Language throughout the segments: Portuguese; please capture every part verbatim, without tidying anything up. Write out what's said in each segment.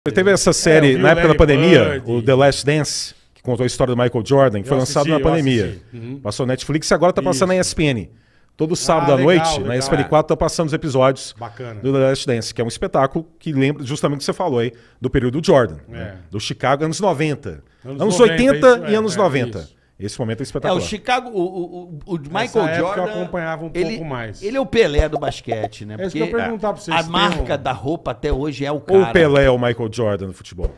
Teve essa série, é, na época da pandemia, Bird. o The Last Dance, que contou a história do Michael Jordan, que foi assisti, lançado na eu pandemia. Uhum. Passou na Netflix e agora tá passando na E S P N. Todo sábado Ah, à legal, noite, legal. na E S P N quatro, tá passando os episódios Bacana. do The Last Dance, que é um espetáculo que lembra justamente o que você falou aí, do período do Jordan, É. né? Do Chicago, anos noventa. Anos Anos, noventa, oitenta isso, e é, anos é, noventa. isso. Esse momento é É, espetacular. o Chicago, o, o, o Nessa Michael época Jordan. eu acompanhava um ele, pouco mais. Ele é o Pelé do basquete, né? É isso que eu ia perguntar pra vocês, a tem marca um- da roupa até hoje é o Ou cara. o Pelé é o Michael Jordan no futebol?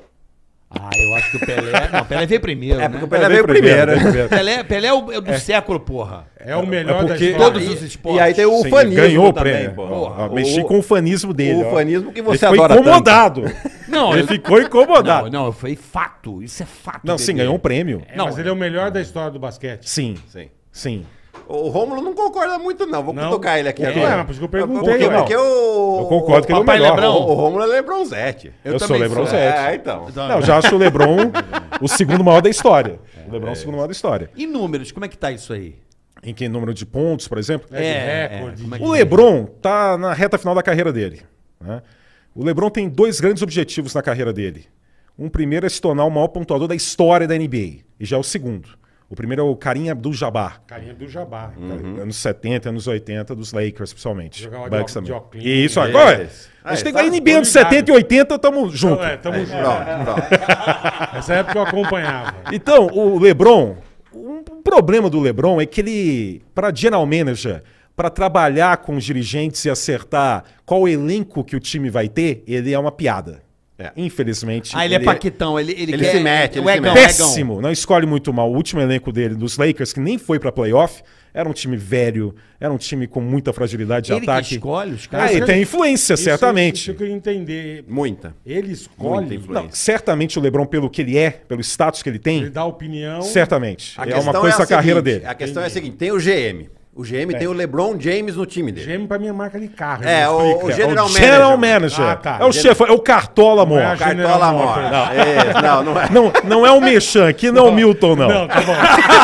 Ah, eu acho que o Pelé. Não, o Pelé veio primeiro. É, né? porque o Pelé veio primeiro. veio primeiro. Pelé, Pelé é o, é o do século, porra. É o melhor É porque- da história. Todos E- os esportes. E aí tem o Sim, fanismo ganhou o também, prêmio. pô. Ó, O- mexi com o fanismo dele. o ó. fanismo que você Ele ficou adora incomodado. Não, Ele eu- ficou incomodado. Não, não, foi fato. Isso é fato. Não, sim, bebê. ganhou um prêmio. É, mas ele é o melhor da história do basquete. Sim, Sim. sim. O Rômulo não concorda muito, não. Vou Não? tocar ele aqui É, agora. mas por isso que eu perguntei, Porque, não. porque o... Eu concordo que ele é o Papai melhor. Lebrão. O, o Rômulo é Lebronzete. Eu, sou também LeBron sou. Zete. É, então. Não, eu já acho o LeBron o segundo maior da história. O LeBron é o segundo maior da história. E números, como é que tá isso aí? Em que número de pontos, por exemplo? É, de É, recorde. é, como é de- que- O LeBron tá na reta final da carreira dele, né? O LeBron tem dois grandes objetivos na carreira dele. Um primeiro é se tornar o maior pontuador da história da N B A. E já é o segundo. O primeiro é o Kareem Abdul-Jabbar. Carinha do Jabá. Anos setenta, anos oitenta, dos Lakers, principalmente. Jogava de Bucks ó- também. de óculos. Isso, É, agora. esse. A gente É, tem tá a N B A anos ligado. setenta e oitenta, tamo junto. É, tamo junto. Pronto, pronto. Essa época eu acompanhava. Então, o LeBron, um problema do LeBron é que ele, para general manager, para trabalhar com os dirigentes e acertar qual elenco que o time vai ter, ele é uma piada. É. Infelizmente. Ah, ele, é paquitão. Ele, ele, Ele quer... se mete, ele o se egão, mete. Péssimo, não escolhe muito mal. O último elenco dele, dos Lakers, que nem foi para playoff, era um time velho, era um time com muita fragilidade de Ele que ataque. escolhe os Ah, caras. ele tem influência, Isso- certamente. Isso que eu queria entender. Muita. Ele Muita escolhe, influência. Não, certamente o LeBron, pelo que ele é, pelo status que ele tem, ele dá opinião. certamente. A É uma questão coisa a da carreira seguinte, dele. A questão é a seguinte, tem o G M. O G M tem o LeBron James no time dele. Gêmeo pra minha marca de carro. É, ele o, explica. o É, General o Manager. General Manager. Ah, tá. É o chefe, é o Cartola Não é a Mor. General Cartola Motors. Mor. Não. não, não é. Não, não é o Mechan aqui, não é o Milton, não. Não, tá bom.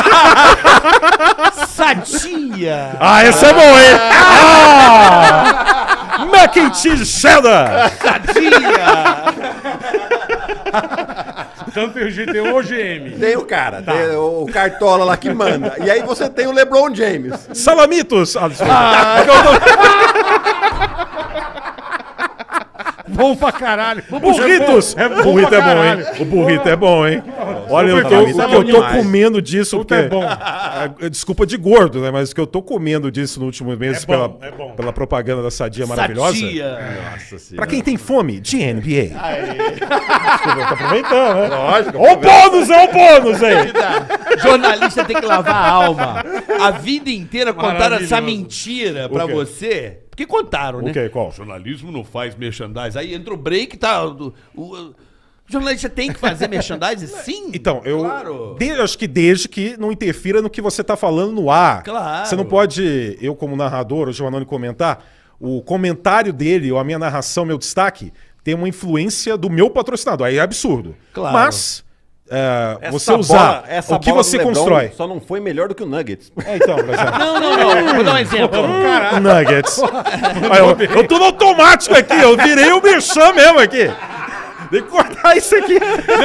Sadia! Ah, esse é bom, hein? Ah! Mac and cheese cheddar! Sadia! Então tem o G- tem o G M. Tem o cara, tem o Cartola lá que manda. E aí você tem o LeBron James. Salamitos! Ah, desculpa. Bom pra caralho. Burritos! É bom, é bom burrito pra é bom, caralho. hein? O burrito é bom, hein? Olha, eu tô, Burrito o é que eu bom tô demais. comendo disso, Puta, porque... é bom. Ah, desculpa de gordo, né? Mas o que eu tô comendo disso no último mês É bom, pela, é bom. pela propaganda da Sadia maravilhosa. Sadia! Nossa senhora. Pra quem tem fome, de N B A. Desculpa, tá aproveitando, né? Lógico. Ó o bônus, ó o bônus aí! Jornalista tem que lavar a alma. A vida inteira contaram essa Maravilhoso. mentira pra quê? você. Porque contaram, né? O quê? Qual? O jornalismo não faz merchandising. Aí entra o break, tá? O, o- o jornalista tem que fazer merchandising? Sim. Então, eu Claro. de- acho que desde que não interfira no que você tá falando no ar. Claro. Você não pode, eu como narrador, o Giovannone comentar, o comentário dele ou a minha narração, meu destaque, tem uma influência do meu patrocinador. Aí é absurdo. Claro. Mas é, Essa você usar bola- essa o que bola do você LeBron constrói. Só não foi melhor do que o Nuggets. É, então, por exemplo. Não, não, não. Vou dar um exemplo. O Nuggets. Aí, eu, eu tô no automático aqui, eu virei o Merchan mesmo aqui. Tem que cortar isso aqui.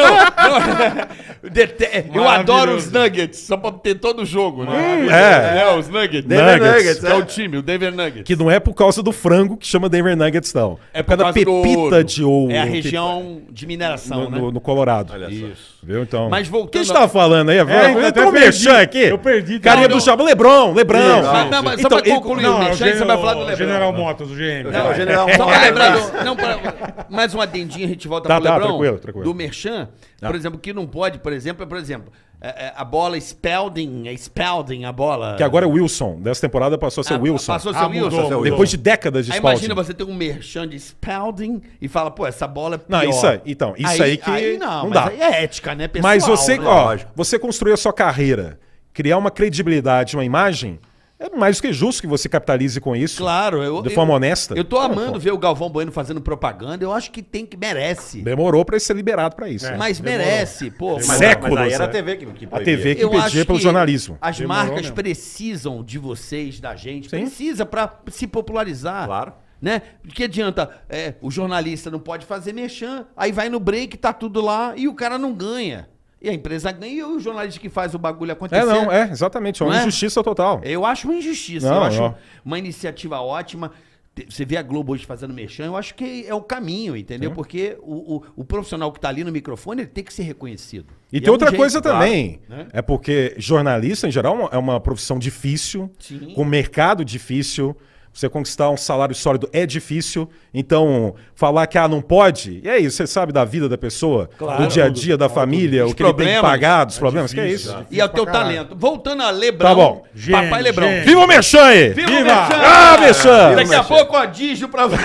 Eu dete- Eu adoro os Nuggets, só pra ter todo o jogo, né? É. É, os Nuggets. Denver Nuggets. Nuggets, Que é o time, o Denver Nuggets. Que não é por causa do frango que chama Denver Nuggets, não. É por causa da do pepita ouro. de ouro. É a que- região de mineração, no, né? no- no Colorado. Isso. Viu? Então. Mas O que voltando a gente tava falando aí? É, eu eu tô até no perdi. Merchan aqui. Eu perdi. Carinha Não, do não. Chabo. Lebrão, Lebrão. Isso. Mas, não, mas só Então, pra ele- concluir Não, o é o Merchan, você Gen- vai falar do o Lebron. General Motors, o G M. É, o General Só pra Motors. lembrar do, não, pra- mais um adendinho, a gente volta Tá, pro tá, Lebron. tranquilo, tranquilo. Do Merchan, por exemplo, que não pode, por exemplo, é, por exemplo, é, é, a bola Spalding, é Spalding a bola. Que agora é Wilson. Dessa temporada passou a ser Ah, Wilson. Passou a ser Ah, Wilson. mudou, mudou. Depois de décadas de Aí Spalding. imagina você ter um Merchan de Spalding e fala, pô, essa bola é pior. Não, isso aí, então, isso aí, que não, não mas dá. aí é ética, né, pessoal? Mas você, né? ó, você construir a sua carreira, criar uma credibilidade, uma imagem, é mais do que justo que você capitalize com isso. Claro, eu, De forma eu- honesta. Eu tô Não, amando pô. ver o Galvão Bueno fazendo propaganda. Eu acho que tem que merece. Demorou pra ele ser liberado pra isso. É. Mas demorou. merece, pô. Mas, mas- Séculos, mas aí era a né? T V que, que A proibia. T V que Eu impedia acho pelo que jornalismo. As Demorou marcas mesmo. precisam de vocês, da gente. Sim. Precisa pra se popularizar. Claro. né? Que adianta, é, o jornalista não pode fazer merchan, aí vai no break, tá tudo lá e o cara não ganha. E a empresa ganha e o jornalista que faz o bagulho acontecer. É, não, é, exatamente. É uma Não é? injustiça total. Eu acho uma injustiça, Não, eu acho não. uma iniciativa ótima. Te- Você vê a Globo hoje fazendo merchan, eu acho que é o caminho, entendeu? Sim. Porque o, o, o profissional que tá ali no microfone, ele tem que ser reconhecido. E, é tem um outra jeito, coisa claro, também. né? É porque jornalista, em geral, é uma profissão difícil, Sim. com mercado difícil. Você conquistar um salário sólido é difícil. Então, falar que ah, não pode, e é isso, você sabe da vida da pessoa, Claro, do dia a dia da tudo. família, Os o que ele tem que problemas. pagar, dos É problemas, que é difícil, isso. é. E é o teu pra caralho. talento. Voltando a Lebrão, Tá bom. Gênio, Papai Lebrão. gênio. Viva o Merchan aí! Viva, Viva! o Merchan! Ah, Merchan! Daqui a pouco, ó, dígio pra você.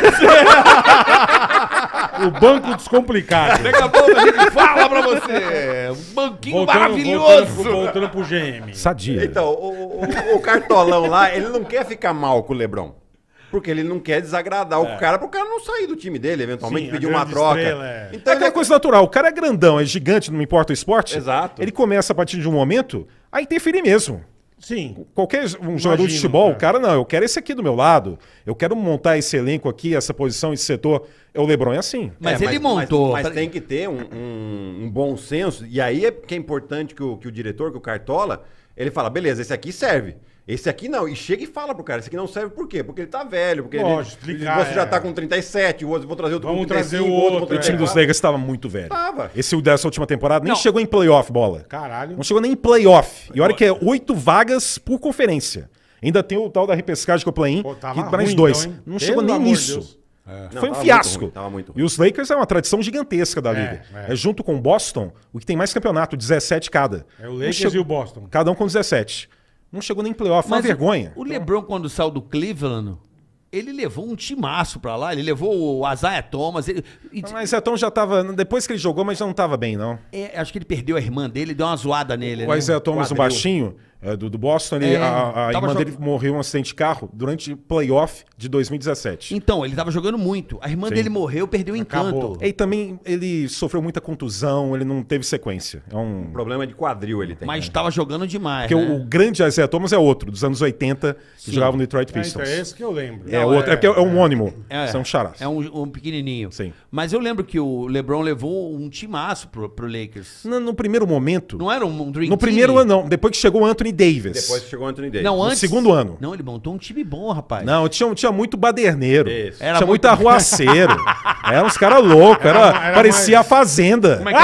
O banco descomplicado. Daqui a pouco a gente fala pra você. Um banquinho Voltando, maravilhoso. voltando, voltando pro G M. Sadia. Então, o, o- o cartolão lá, ele não quer ficar mal com o Lebron. Porque ele não quer desagradar o cara, pro cara não sair do time dele, eventualmente Sim, pedir a uma grande troca. estrela, é. É Então, aquela ele- coisa natural. O cara é grandão, é gigante, não importa o esporte. Exato. Ele começa a partir de um momento a interferir mesmo. Sim. Qualquer um jogador de Imagino, futebol, cara. o cara não, eu quero esse aqui do meu lado. Eu quero montar esse elenco aqui, essa posição, esse setor. É o LeBron é assim. Mas É, ele montou. Mas, mas tem que ter um, um- um bom senso. E aí é que é importante que o, que o diretor, que o Cartola, ele fala, beleza, esse aqui serve. Esse aqui não. E chega e fala pro cara, esse aqui não serve por quê? Porque ele tá velho, porque Lógico, ele, explicar, você já é. tá com trinta e sete, o outro, vou trazer outro Vamos com trinta e cinco, trazer o outro com outro, O time é. dos Lakers estava muito velho. Tava. Esse dessa última temporada nem Não. chegou em playoff, bola. Caralho. Não chegou nem em playoff. E olha que é oito vagas por conferência. Ainda tem o tal da repescagem que eu play-in, Pô, tava que para os ruim, dois. então, hein? não Pelo chegou nem amor de nisso. Deus. Não, Foi um tava fiasco. muito ruim, tava muito ruim. E os Lakers é uma tradição gigantesca da É, liga. é. É, junto com o Boston, o que tem mais campeonato, dezessete cada. É o Não Lakers chegou- e o Boston. Cada um com dezessete. Não chegou nem em playoff, foi uma Mas vergonha. O, o LeBron, quando saiu do Cleveland, ele levou um timaço pra lá. Ele levou o Isaiah Thomas. Ele, e- Mas então já tava. Depois que ele jogou, mas já não tava bem, não. é, acho que ele perdeu a irmã dele, deu uma zoada nele. O né? Isaiah Thomas, um Quadril. baixinho, é, do, do Boston, ele, É, a, a tava irmã jog- dele morreu em um acidente de carro durante o playoff de dois mil e dezessete. Então, ele tava jogando muito. A irmã Sim. dele morreu, perdeu o Acabou. encanto. E também ele sofreu muita contusão, ele não teve sequência. É um. Problema de quadril ele tem. Mas tava jogando demais. Porque né? o, o grande Isaiah Thomas é outro, dos anos oitenta, que jogava no Detroit É, então, Pistons. é esse que eu lembro. É Não, outro, é, porque é um homônimo. É, São charás. É um, um pequenininho. Sim. Mas eu lembro que o LeBron levou um timaço pro, pro Lakers. No, no primeiro momento. Não era um Dream No Team? primeiro ano, não. Depois que chegou o Anthony Davis. Depois que chegou o Anthony Davis. Não, No antes. segundo ano. Não, ele montou um time bom, rapaz. Não, tinha, tinha muito baderneiro. Isso. Era tinha muito muito- arruaceiro. Era uns caras loucos. Era, Era ma- era parecia mais- a Fazenda. Como é que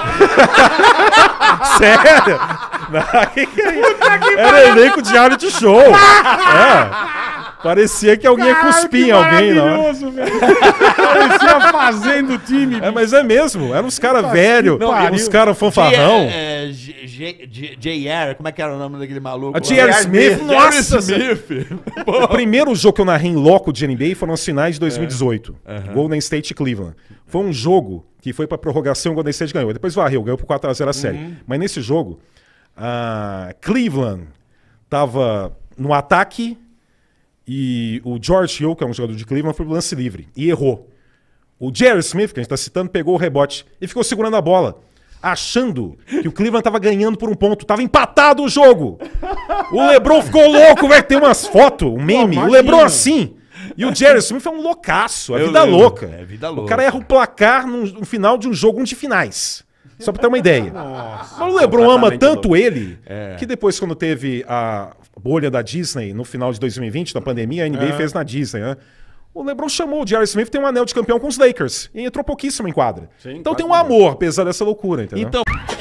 Sério? Não, que que é isso? Era elenco de reality show. É. Parecia que alguém ia cuspir em alguém, não. é? Maravilhoso, velho. Parecia fazendo o time. É, mas é mesmo. Eram uns caras velhos, pariu. uns caras fanfarrão. É, é, J- J- J- J R, como é que era o nome daquele maluco? A lá? J R. Smith, nossa. Smith. O primeiro jogo que eu narrei em loco de N B A foram as finais de dois mil e dezoito. Golden State e Cleveland. Foi um jogo que foi pra prorrogação e o Golden State ganhou. Depois varreu, ganhou por quatro a zero a série. Mas nesse jogo, a Cleveland tava no ataque e o George Hill, que é um jogador de Cleveland, foi pro lance livre e errou. O J R. Smith, que a gente tá citando, pegou o rebote e ficou segurando a bola, achando que o Cleveland tava ganhando por um ponto. Tava empatado o jogo. O LeBron ficou louco, velho. Tem umas fotos, um meme. Pô, o LeBron imagina. assim. E o Jerry Smith é um loucaço. É Eu vida lembro. louca. É vida O louca. cara erra o placar no, no final de um jogo, um de finais. Só pra ter uma ideia. Nossa. Mas o LeBron ama Completamente tanto louco. ele que depois, quando teve a bolha da Disney no final de dois mil e vinte, na pandemia, a N B A É. fez na Disney, né? O LeBron chamou o J R. Smith, tem um anel de campeão com os Lakers. E entrou pouquíssimo em quadra. Sim, então tem um quase amor, apesar dessa loucura, entendeu? Então,